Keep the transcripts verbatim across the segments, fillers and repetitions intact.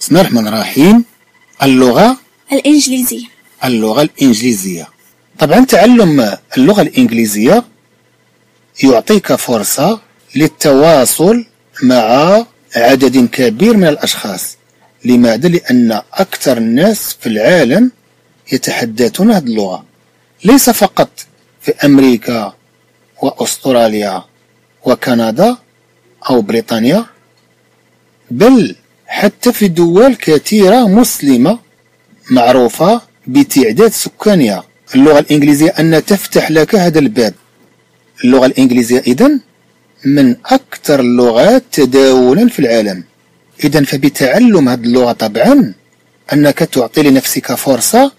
بسم الله الرحمن الرحيم. اللغة الإنجليزية. اللغة الإنجليزية. طبعا تعلم اللغة الإنجليزية يعطيك فرصة للتواصل مع عدد كبير من الأشخاص. لماذا؟ لأن أكثر الناس في العالم يتحدثون هذه اللغة، ليس فقط في أمريكا وأستراليا وكندا أو بريطانيا، بل حتى في دول كثيرة مسلمة معروفة بتعداد سكانها. اللغة الإنجليزية أن تفتح لك هذا الباب. اللغة الإنجليزية إذن من أكثر اللغات تداولا في العالم. إذن فبتعلم هذه اللغة طبعا أنك تعطي لنفسك فرصة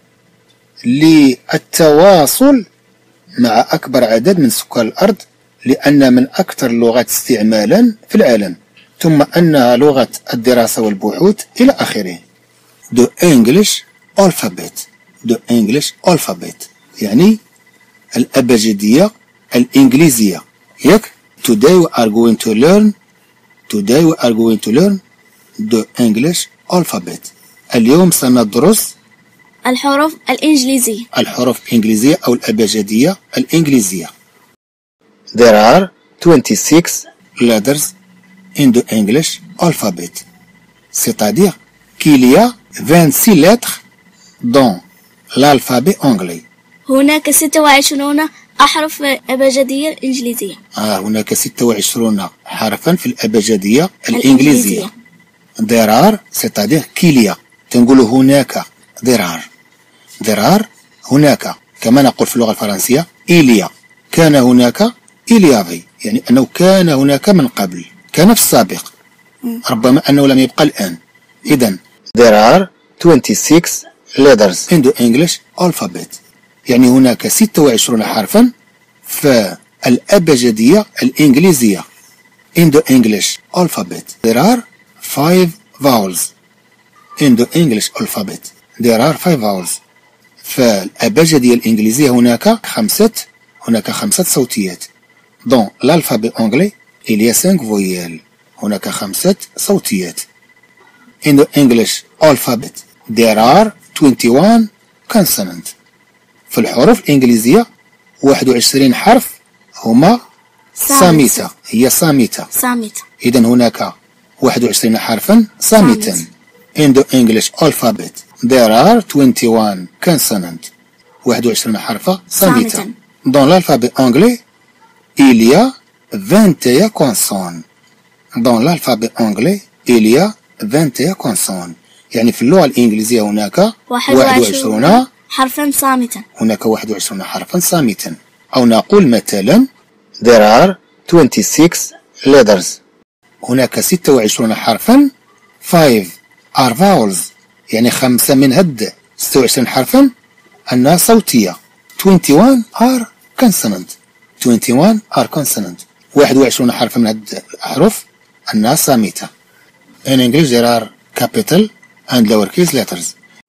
للتواصل مع أكبر عدد من سكان الأرض، لأن من أكثر اللغات استعمالا في العالم، ثم أنها لغة الدراسة والبحوث إلى آخره. The English alphabet. The English alphabet يعني الأبجدية الإنجليزية. ياك؟ Today we are going to learn Today we are going to learn the English alphabet. اليوم سندرس الحروف الإنجليزية. الحروف الإنجليزية أو الأبجدية الإنجليزية. There are twenty-six letters in the English alphabet. C'est-à-dire qu'il y a vingt-six lettres dans l'alphabet anglais. هناك ستة وعشرون أحرف أبجدية الإنجليزية. آه هناك ستة وعشرون حرفا في الأبجدية الإنجليزية. There are c'est-à-dire qu'il y a. تنقول هناك. There are. There are هناك. كما نقول في اللغة الفرنسية il y a. كان هناك il y avait. يعني أنه كان هناك من قبل، كان في السابق، ربما أنه لم يبقى الآن. إذن there are twenty-six letters in the English alphabet. يعني هناك ستة وعشرون حرفا في الأبجدية الإنجليزية. In the English alphabet there are five vowels. In the English alphabet there are five vowels. في الأبجدية الإنجليزية هناك خمسة هناك خمسة صوتيات. Dans l'alphabet anglais il y a cinq voyelles. هناك خمسة صوتيات. In the English alphabet there are twenty-one consonants. في الحروف الإنجليزية واحد وعشرين حرف هما صامتة. هي صامتة. صامتة. إذن هناك واحد وعشرين حرفا صامتا. In the English alphabet there are twenty-one consonants. واحد وعشرين حرفا صامتة. Dans l'alphabet anglais il y a vingt et un consonnes. Dans l'alphabet anglais il y a vingt et un consonnes. يعني في اللغة الإنجليزية هناك واحد وعشرون حرفا صامتا. هناك واحد وعشرون حرفا صامتا. أو نقول مثلا there are twenty-six letters. هناك ستة وعشرون حرفا. five are vowels. يعني خمسة من هاد ستة وعشرين حرفا أنها صوتية. twenty-one are consonant. twenty-one are consonant. واحد وعشرون حرفا من هاد الأحرف أنها صامتة. In English there are capital and lowercase letters.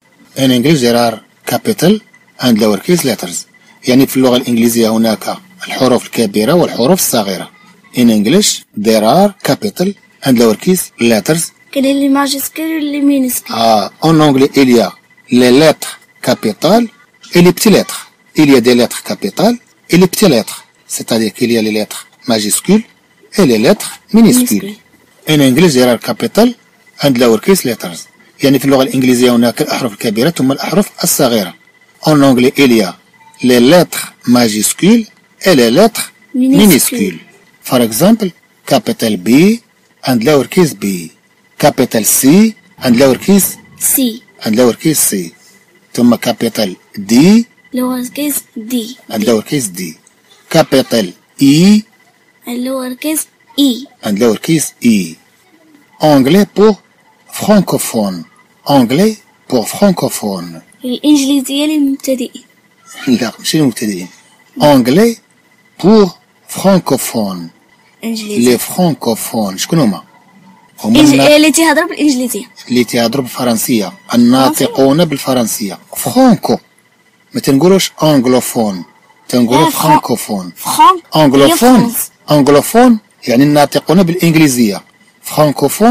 In English there are capital and lowercase letters. يعني في اللغة الإنجليزية هناك الحروف الكبيرة والحروف الصغيرة. In English there are capital and lowercase letters. كاين اللي ماجسكول واللي مينسكول. Ah, en anglais il y a les lettres capitales et les petites lettres. Il y a des lettres capitales et les petites lettres. C'est-à-dire qu'il y a les lettres majuscules et les lettres minuscules. In English there are capital and lowercase letters. يعني في اللغة الإنجليزية هناك الأحرف الكبيرة ثم الأحرف الصغيرة. En anglais il y a les lettres majuscules et les lettres minuscules. For example, capital B and lowercase b, capital C and lowercase C and lowercase c, ثم capital D lowercase d and lowercase d, capital E and lowercase e and lowercase e. Anglais pour francophone. Anglais pour francophone. الإنجليزية للمبتدئين. لا مش للمبتدئين. Anglais pour francophone. إنجليزية. les francophones شكون هما؟ هما اللي تيهضروا بالإنجليزية. اللي تيهضروا بالفرنسية، الناطقون بالفرنسية. فرانكو. ما تنقولوش أنغلوفون، تنقولوا فرانكوفون. أنغلوفون أنغلوفون يعني الناطقون بالإنجليزية. فرانكوفون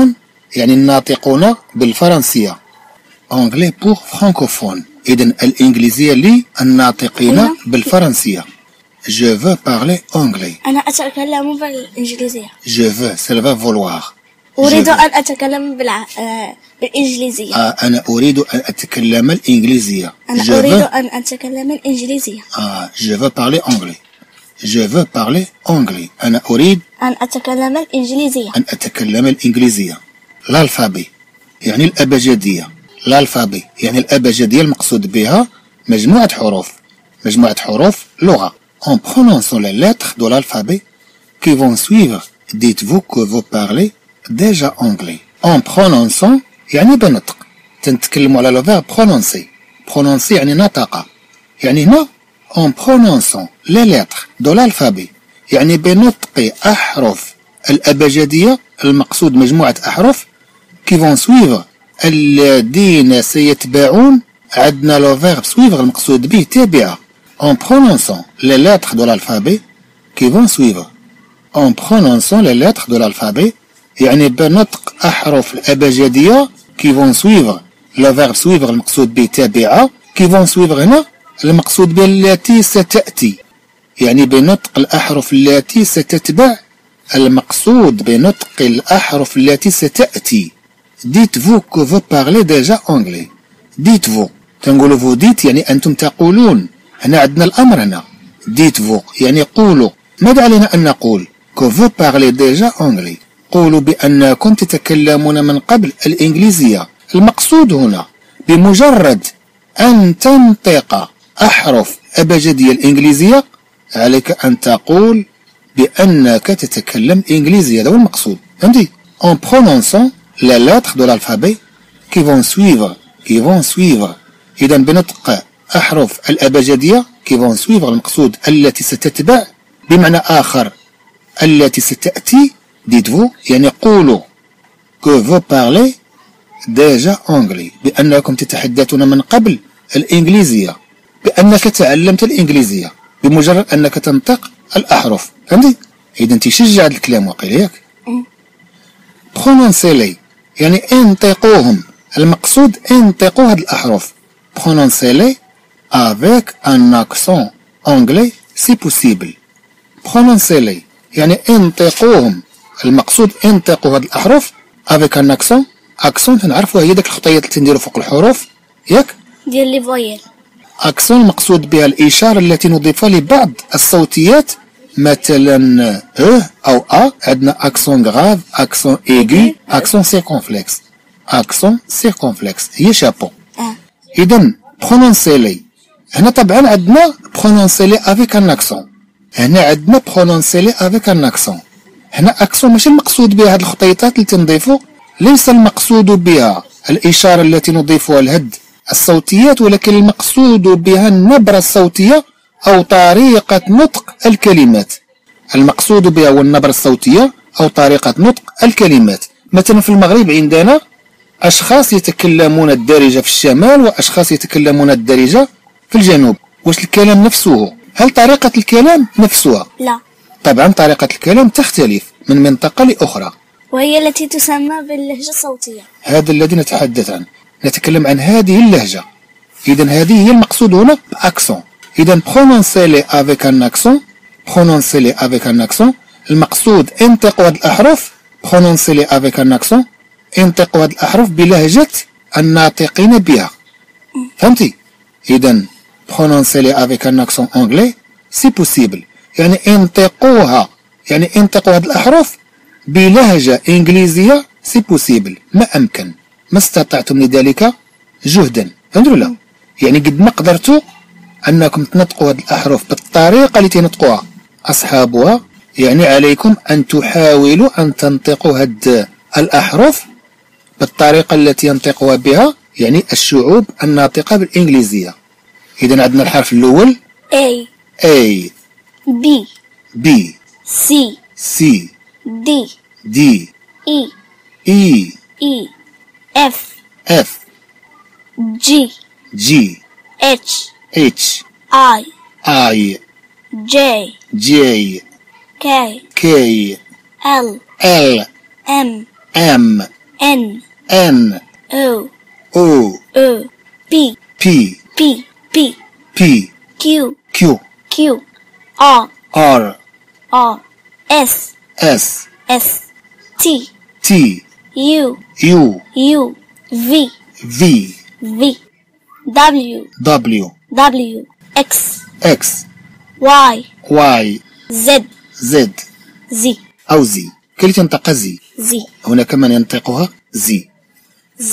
يعني الناطقون بالفرنسية. أنجلي بور فرانكوفون، إذن الإنجليزية للناطقين بالفرنسية. Je veux parler anglais. أنا أتكلم بالإنجليزية. Je veux c'est le vouloir. أريد أن أتكلم بالع... آه... بالإنجليزية. آه أنا أريد أن أتكلم الإنجليزية. أنا je أريد veux... أن أتكلم الإنجليزية. آه je veux parler anglais. Je veux parler anglais. أنا أريد أن أتكلم الإنجليزية. أن أتكلم الإنجليزية. الألفابي يعني الأبجدية. الألفابي يعني الأبجدية المقصود بها مجموعة حروف. مجموعة حروف لغة. En prononçant les lettres de l'alphabet qui vont suivre, dites-vous que vous parlez déjà anglais. En prononçant يعني بنطق. تنتكلموا على le verbe prononcer. Prononcer يعني نطق. يعني هنا en prononçant les lettres de l'alphabet يعني بنطق أحرف الأبجدية المقصود مجموعة أحرف qui vont suivre الذين سيتبعون. عندنا le verbe suivre المقصود به تابع. En prononçant les lettres de l'alphabet qui vont suivre. En prononçant les lettres de l'alphabet يعني بنطق أحرف الأبجدية qui vont suivre. le verbe suivre المقصود به تابعة. qui vont suivre هنا المقصود به التي ستأتي يعني بنطق الأحرف التي ستتبع. المقصود بنطق الأحرف التي ستأتي. dites-vous que vous parlez déjà anglais. dites-vous تنقولوا vous dites يعني أنتم تقولون. هنا عندنا الأمر هنا dites-vous يعني قولوا. ماذا علينا أن نقول que vous parlez déjà anglais. قولوا بأنكم تتكلمون من قبل الإنجليزية. المقصود هنا بمجرد أن تنطق أحرف أبجدية الإنجليزية عليك أن تقول بأنك تتكلم إنجليزية. هذا هو المقصود. فهمتي؟ en prononçant les lettres de l'alphabet qui vont suivre qui vont suivre إذا بنطق أحرف الأبجدية qui vont suivre المقصود التي ستتبع. بمعنى آخر التي ستأتي dites-vous يعني قولوا que vous parlez déjà anglais بأنكم تتحدثون من قبل الإنجليزية. بأنك تعلمت الإنجليزية بمجرد أنك تنطق الأحرف. فهمتي؟ إذا تشجع هذا الكلام واقيلا ياك. prononcez-les يعني انطقوهم. المقصود انطقوا هذه الأحرف. prononcez-les avec un accent anglais si possible. prononcez-les يعني انطقوهم. المقصود انطقوا هذه الأحرف avec un accent. accent نعرفوها هي داك الخطيات اللي تنديرو فوق الحروف ياك ديال لي فويل. أكسون المقصود بها الإشارة التي نضيفها لبعض الصوتيات مثلا أه أو أ. عندنا أكسون غراف أكسون إيغي أكسون سيركونفلكس. أكسون سيركونفلكس هي شابو. إذن برونونسيلي هنا طبعا عندنا برونونسيلي افيك ان أكسون. هنا عندنا برونونسيلي افيك ان أكسون. هنا أكسون ماشي المقصود بها هاد الخطيطات اللي تنضيفو. ليس المقصود بها الإشارة التي نضيفها لهد الصوتيات ولكن المقصود بها النبرة الصوتية أو طريقة نطق الكلمات. المقصود بها هو النبرة الصوتية أو طريقة نطق الكلمات. مثلا في المغرب عندنا أشخاص يتكلمون الدارجة في الشمال وأشخاص يتكلمون الدارجة في الجنوب. واش الكلام نفسه؟ هل طريقة الكلام نفسها؟ لا. طبعا طريقة الكلام تختلف من منطقة لأخرى وهي التي تسمى باللهجة الصوتية. هذا الذي نتحدث عنه. نتكلم عن هذه اللهجة. إذا هذه هي المقصود هنا بأكسون. إذا prononcez-les avec un accent. prononcez-les avec un accent. المقصود انطقوا هذه الأحرف. prononcez-les avec un accent. انطقوا هذه الأحرف بلهجة الناطقين بها. فهمتي؟ إذا prononcez-les avec un accent anglais si possible. يعني انطقوها يعني انطقوا هذه الأحرف بلهجة إنجليزية سي بوسيبل ما أمكن ما استطعتم لذلك جهدا. فهمتوا ولا؟ يعني قد ما قدرتوا أنكم تنطقوا هذه الأحرف بالطريقة اللي تنطقوها أصحابها. يعني عليكم أن تحاولوا أن تنطقوا هذه الأحرف بالطريقة التي ينطقها بها يعني الشعوب الناطقة بالإنجليزية. إذا عندنا الحرف الأول A A B B C C D D E E E F F G G H H I I J J K K L L M M N N O O O P P P P P Q Q Q R R R S S S T T U U U V V V W W W X X Y Y Z Z Z أو زي. كي تنطق زي Z هناك من ينطقها زي. Z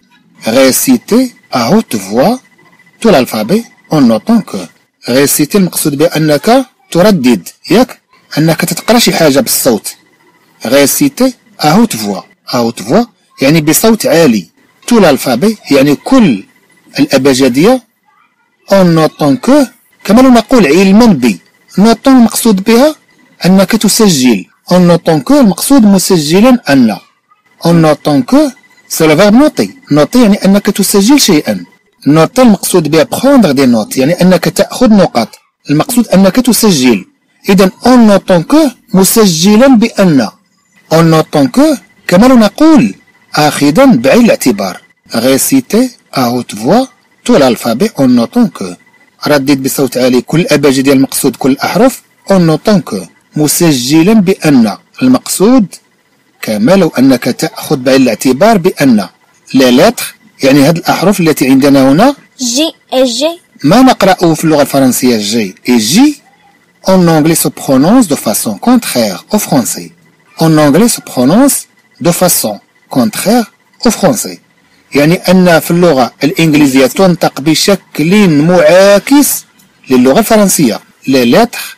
réciter à haute voix tout l'alphabet en notant que réciter المقصود بأنك تردد ياك أنك تتقرأ شي حاجة بالصوت. réciter à haute voix à haute voix يعني بصوت عالي. tout l'alphabet يعني كل الأبجدية en notant que كما لو نقول علما ب. notant المقصود بها أنك تسجل. en notant que المقصود مسجلا أن. en notant que c'est le verbe noter. noter يعني أنك تسجل شيئا. noter المقصود بها prendre des notes يعني أنك تأخذ نقاط. المقصود أنك تسجل. إذا en notant que مسجلا بأن. en notant que كما لو نقول آخذا بعين الاعتبار. réciter à haute voix tout l'alphabet en notant que ردد بصوت عالي كل الأباجي ديال المقصود كل الأحرف en notant que مسجلا بأن. المقصود كما لو أنك تأخذ بعين الاعتبار بأن لا لتر يعني هذه الأحرف التي عندنا هنا J et G ما نقرأه في اللغة الفرنسية جي et J en anglais se prononce de façon contraire au français. En anglais se prononce de façon contraire au français. يعني أن في اللغة الإنجليزية تنطق بشكل معاكس للغة الفرنسية. Les lettres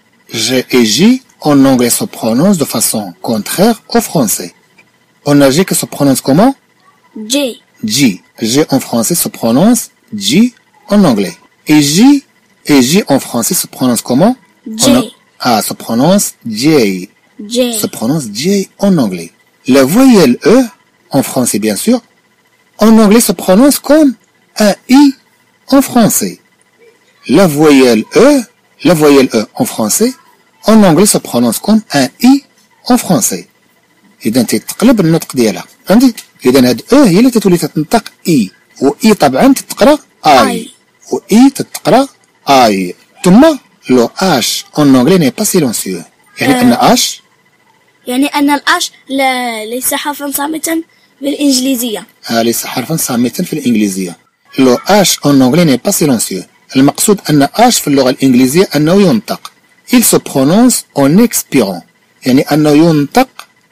G et J en anglais se prononcent de façon contraire au français. On a G qui se prononce comment? J J. G en français se prononce J en anglais. Et J et J en français se prononce comment? J En- Ah, se prononce J. J Se prononce J en anglais. La voyelle E, en français bien sûr, en anglais se prononce comme un I en français. La voyelle E, la voyelle E en français, en anglais se prononce comme un I en français. إذا تتقلب النطق ديالها فهمتي؟ إذا هاد أو هي اللي تتولي تتنطق إي و إي طبعا تتقرا آي آي. و إي تتقرا آي. ثم لو اش en anglais n'est pas silencieux يعني أن اش يعني أن الأش لا ليس حرفا صامتا بالإنجليزية. ليس حرفا صامتا في الإنجليزية. لو اش en anglais n'est pas silencieux المقصود أن اش في اللغة الإنجليزية أنه ينطق il se prononce en expirant يعني أنه ينطق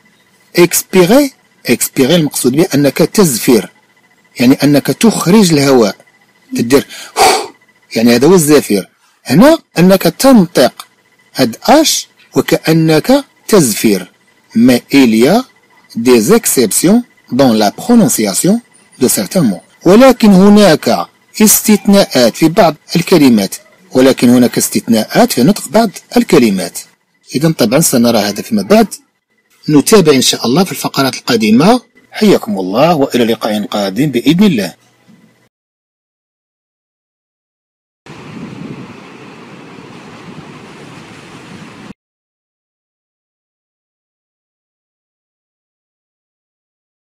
expirer expirer المقصود به أنك تزفر يعني أنك تخرج الهواء تدير يعني هذا هو الزفير. هنا أنك تنطق هاد اش وكأنك تزفر. mais il y a des exceptions dans la prononciation de certains mots. ولكن هناك استثناءات في بعض الكلمات ولكن هناك استثناءات في نطق بعض الكلمات. إذا طبعا سنرى هذا فيما بعد. نتابع إن شاء الله في الفقرات القادمة. حياكم الله وإلى لقاء قادم بإذن الله.